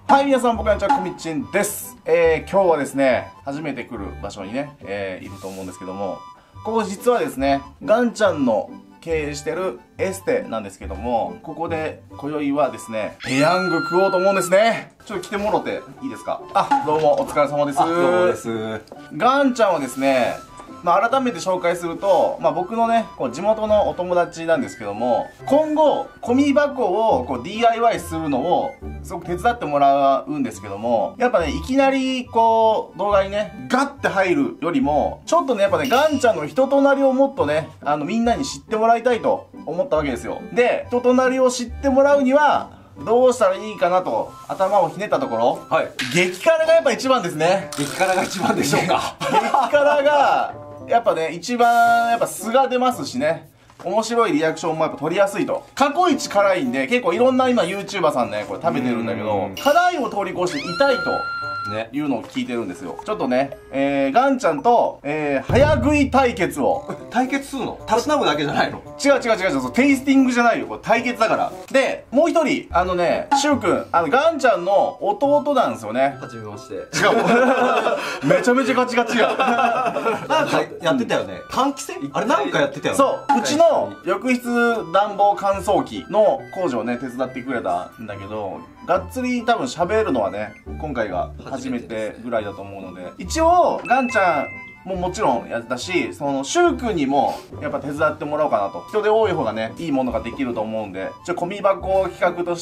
はい、皆さん、僕はちゃんこみっちんです。今日はですね、初めて来る場所にね、いると思うんですけども、ここ実はですね、ガンちゃんの経営してるエステなんですけども、ここで今宵はですね、ペヤング食おうと思うんですね。ちょっと来てもろていいですか？あ、どうもお疲れ様です。 どうもです。 ガンちゃんはですね、改めて紹介すると、僕のね、地元のお友達なんですけども、今後、ゴミ箱をDIY するのを、すごく手伝ってもらうんですけども、やっぱね、いきなり、動画にね、ガッて入るよりも、ちょっとね、やっぱね、ガンちゃんの人となりをもっとね、みんなに知ってもらいたいと思ったわけですよ。で、人となりを知ってもらうには、どうしたらいいかなと頭をひねったところ、 はい。 激辛がやっぱ一番ですね。 激辛が一番でしょうか。 激辛が、やっぱね、一番、やっぱ素が出ますしね。面白いリアクションもやっぱ取りやすいと。過去一辛いんで、結構いろんな今 YouTuber さんね、これ食べてるんだけど、辛いを通り越して痛いと。 ね。 いうのを聞いてるんですよ。ちょっとね、ガンちゃんと、早食い対決を。 対決するの？たしなむだけじゃないの？ 違う、そうテイスティングじゃないよ。これ対決だから。で、もう一人、しゅうくん、ガンちゃんの弟なんですよね。 はじめまして。 違う。めちゃめちゃガチガチや。 なんかやってたよね。換気扇？あれなんかやってたよね。 そう、うちの浴室暖房乾燥機の工事をね、手伝ってくれたんだけど、がっつり多分喋るのはね、今回が初めてぐらいだと思うので、一応、ガンちゃんももちろんやったし、しゅうくんにもやっぱ手伝ってもらおうかなと。人で多い方がね、いいものができると思うんで、ゴミ箱企画として、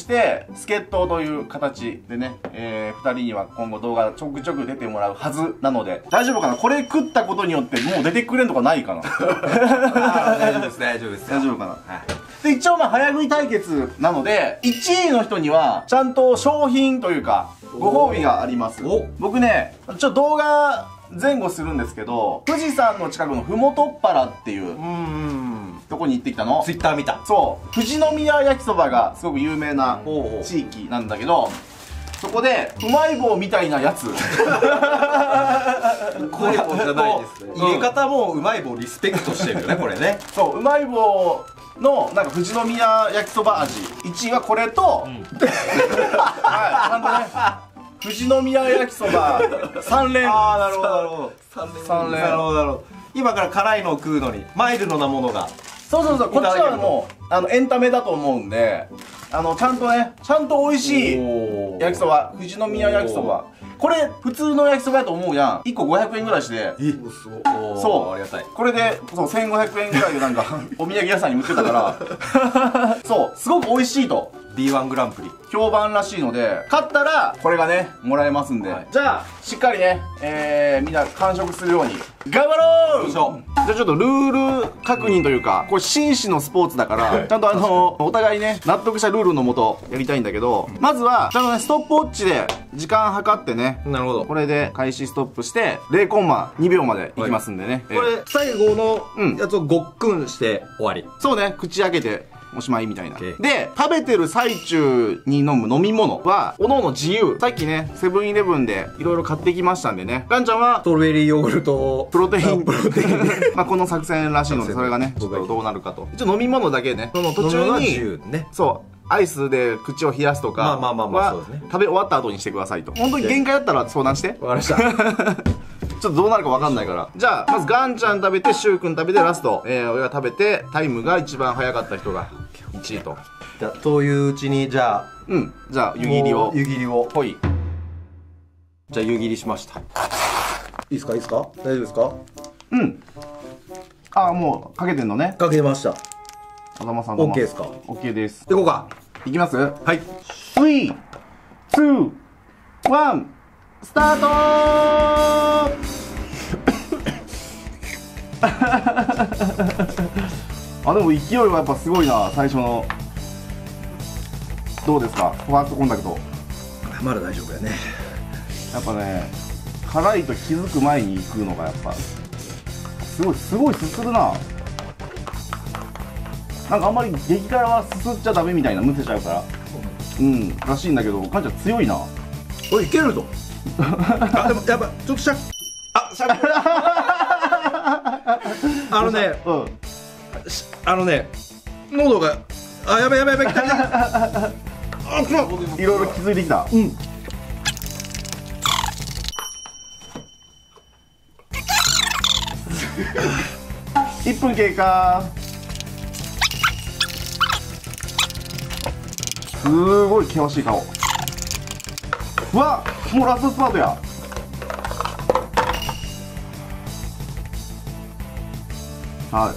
助っ人という形でね、二人には今後動画ちょくちょく出てもらうはずなので、大丈夫かな？これ食ったことによってもう出てくれんとかないかな？ 大丈夫です、大丈夫です。 大丈夫かな？はい。で、一応早食い対決なので、1位の人には、ちゃんと商品というか、ご褒美があります。僕ね、動画前後するんですけど、富士山の近くのふもとっぱらっていう、とこに行ってきたの。 ツイッター見た。 そう。富士宮焼きそばがすごく有名な地域なんだけど、そこで、うまい棒みたいなやつ。 うまい棒じゃないですね。入れ方もうまい棒リスペクトしてるよね、これね。 そう、うまい棒のなんか富士宮焼きそば味1位はこれと、はい、ちゃんとね富士宮焼きそば3連。 ああ、なるほどなるほど。 3連。 なるほどなるほど。今から辛いのを食うのにマイルドなものが。 そう、こっちはもうエンタメだと思うんで、ちゃんと美味しい焼きそば、富士宮焼きそば。これ普通の焼きそばだと思うやん。1個500円ぐらいして、そう、 ありがたい。 これでそう1500円ぐらいでなんかお土産屋さんに売ってたからそうすごく美味しいと B1 グランプリ評判らしいので、勝ったらこれがねもらえますんで、じゃあしっかりねみんな完食するように頑張ろう。じゃあちょっとルール確認というか、これ紳士のスポーツだからちゃんとお互いね納得したルールのもとやりたいんだけど、まずはちゃんとねストップウォッチで時間計ってね。 なるほど。 これで開始ストップして0コンマ2秒までいきますんでね。 これ最後のやつをごっくんして終わり。 そうね、口開けておしまいみたいな。で、食べてる最中に飲む飲み物はおのおの自由。さっきねセブンイレブンでいろいろ買ってきましたんでね、ガンちゃんはストロベリーヨーグルトプロテインこの作戦らしいので、それがねちょっとどうなるかと。一応飲み物だけね、その途中にそうアイスで口を冷やすとかは食べ終わった後にしてくださいと。本当に限界だったら相談して。 わかりました。 ちょっとどうなるか分かんないから。じゃあまずガンちゃん食べて、シュウくん食べて、ラスト俺が食べて、タイムが一番早かった人が1位と。 じゃあといううちに、じゃあじゃあ湯切りをほい。 じゃあ湯切りしました。いいですか、いいですか、大丈夫ですか？ ああ、もうかけてんのね。 かけました。 あざまさん OK ですか？ OK です。 いこうか。 いきます？ はい。 3、2、1、スタートあ、でも勢いはやっぱすごいな、最初の。どうですか、ファーストコンタクト。 まだ大丈夫やね。 やっぱね、辛いと気づく前に食うのがやっぱすごいすするな。なんかあんまり激辛はすすっちゃダメみたいな、むせちゃうかららしいんだけど、カンちゃん強いな。 おい、いけるぞ。あ、でもやっぱちょっと喉が、あ、やばい、 いろいろ気づいてきた。 1分経過。すごい険しい顔。うわ、もうラストスパートや。はい、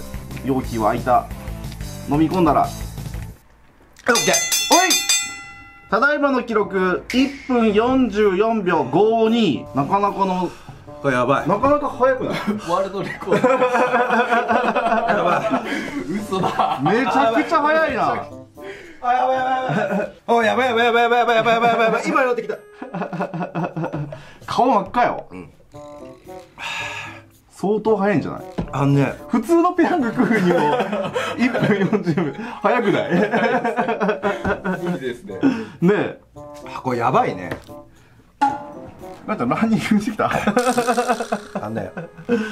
容器は開いた。飲み込んだら OK。 おい、ただいまの記録1分44秒52。なかなかの、 これやばい。 なかなか早くない？ ワールドレコード。 やばい。 嘘だ。 めちゃくちゃ早いな。 あ、やばいやばいやばい。おい、やばいやばいやばいやばいやばいやばいやばいやばい。今寄ってきた。 顔真っ赤よ。相当早いんじゃない？ あんね、 普通のペヤング食うにも1分40秒早くない？ 無理ですね。 ねえ、 あ、これやばいね。 なんかランニングしてきた。 あんね。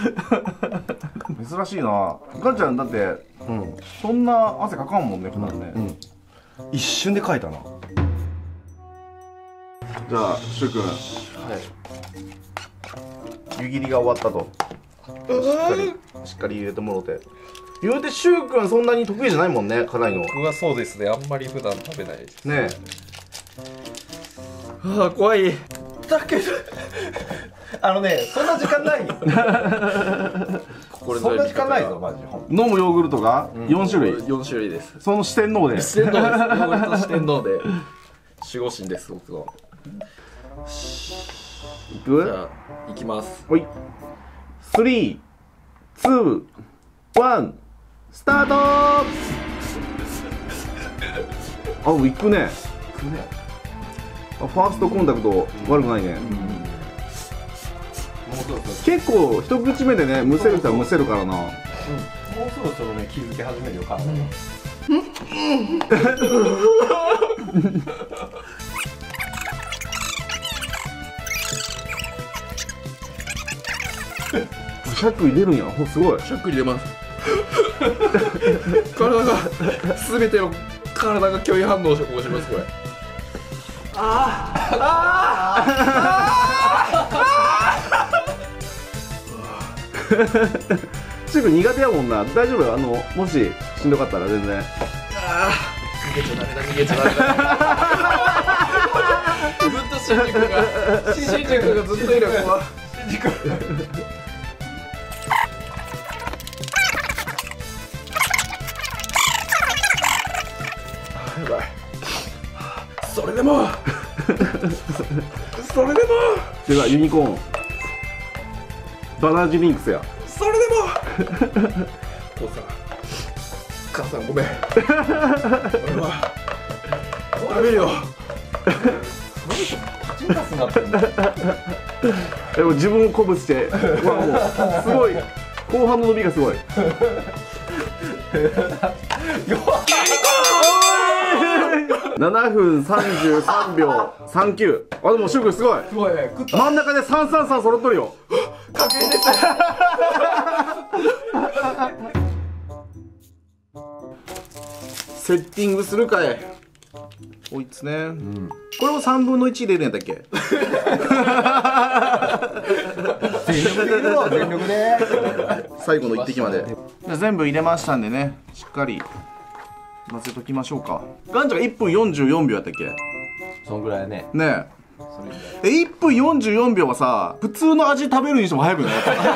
珍しいな。ガンちゃんだってうん。 そんな汗かかんもんね、普段ね。 うん。一瞬で書いたな。 じゃあシュウ君、湯切りが終わったと。しっかり入れてもろて。言うてシュウ君そんなに得意じゃないもんね、辛いの。 僕はそうですね。あんまり普段食べないです。 ねああ、怖い。だけど、あのね、そんな時間ないよ。そんな時間ないぞ、マジで。 え、飲むヨーグルトが4種類。 4種類です。 その四天王で。 四天王です。ヨーグルト四天王で守護神です僕は。 いく？ じゃあ行きます。 ほい。3、2、1、スタート。あ、いくね。ファーストコンタクト悪くないね。結構一口目でね、むせる人はむせるからな。 もうそろそろね、気づき始めるよ、体が。 シャック入れるんや。ほ、すごい。 シャック入れます。体が全ての体が拒否反応を起こしますこれ。 シュウ君苦手やもんな。大丈夫よ。もししんどかったら全然。 逃げちゃダメだ逃げちゃダメだ。ずっと新宿がずっといるよ。新宿。やばい。それでもそれでもではユニコーンバナージリンクスや。 それでも母さんごめん。俺は食べるよ。 でも自分を鼓舞して、うわ、もうすごい後半の伸びがすごい。7分33秒39。あ、でもシュウ君すごい。 すごいね。食った。 真ん中で333揃っとるよ。 確認です。 セッティングするかい。こいつね。これを3分の1入れるんやったっけ？ 全力でいるわ、全力で。 最後の1滴まで。じゃあ全部入れましたんでね、しっかり混ぜときましょうか。ガンちゃんが1分44秒やったっけ？ そんぐらいね。 ねえ。1分44秒はさ、普通の味食べるにしても早くない？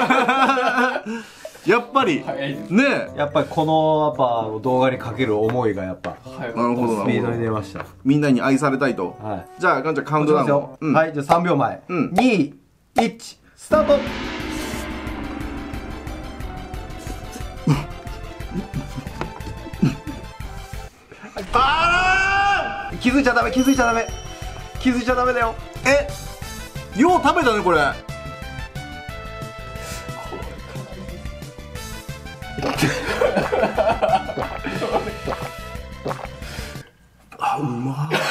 やっぱり。 早いです。 ねえ。 やっぱりこのやっぱ動画にかける思いがやっぱはい。 なるほどスピードになるほど。 出ました。 みんなに愛されたいと。 はい。 じゃあガンちゃんカウントダウンを。うん。 はい、じゃあ3秒前。 うん 2、1、スタート。 あ気づいちゃダメ、気づいちゃダメ。気づいちゃダメだよ。 ー、よう食べたねこれ。あ、うまー。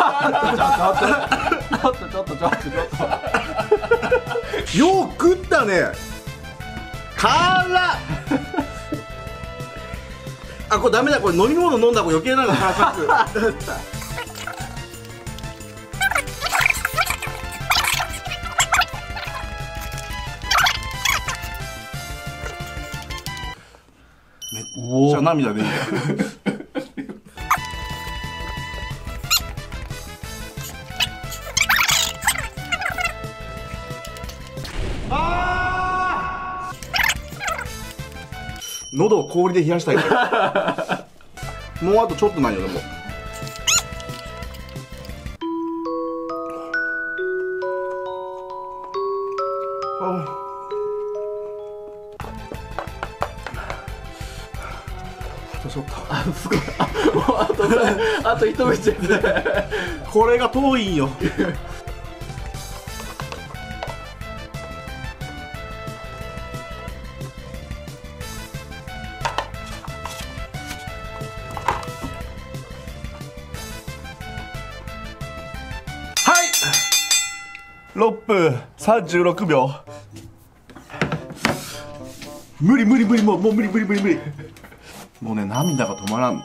ちょっと。 よう食ったね。辛っ。あ、これダメだ。これ飲み物飲んだ方が余計なんか辛く。 ゃあ涙でいい。喉を氷で冷やしたいから。もうあとちょっとないよでも。ちょっとすごい。あと一口ですね。 これが遠いんよ。はい6分36秒。無理もう無理もうね、涙が止まらん。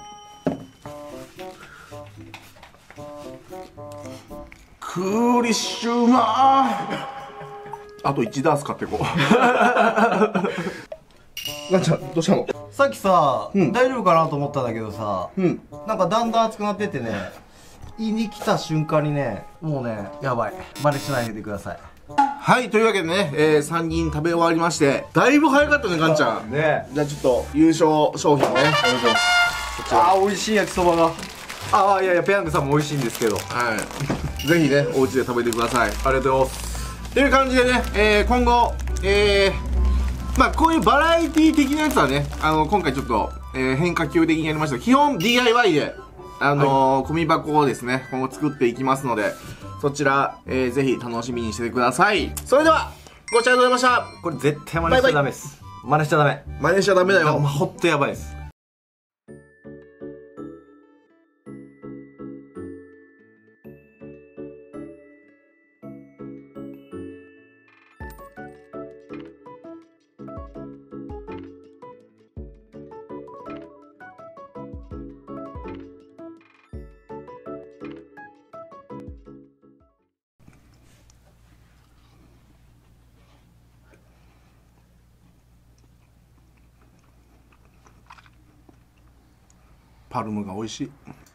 クーリッシュうまー。あと1ダース買っていこう。なんちゃんどうしたの？ さっきさ、 うん大丈夫かなと思ったんだけどさ、なんかだんだん熱くなってってね、胃に来た瞬間にね、もうね、やばい。真似しないでください。 はい、というわけでね、3人食べ終わりまして、だいぶ早かったね、ガンちゃん。 ね。 じゃあちょっと優勝商品をね、 美味しい焼きそばが。 いやペヤングさんも美味しいんですけど。 はい。ぜひね、お家で食べてください。 ありがとうございます。 という感じでね、今後、まあこういうバラエティ的なやつはね、今回ちょっと、変化球的にやりました。基本 DIY で、ゴミ箱をですね、今後作っていきますので、そちら、ぜひ楽しみにしてください。それでは、ご視聴ありがとうございました。 これ絶対真似しちゃダメです。真似しちゃダメ。 真似しちゃダメだよ。 ほんとやばいです。 パルムが美味しい。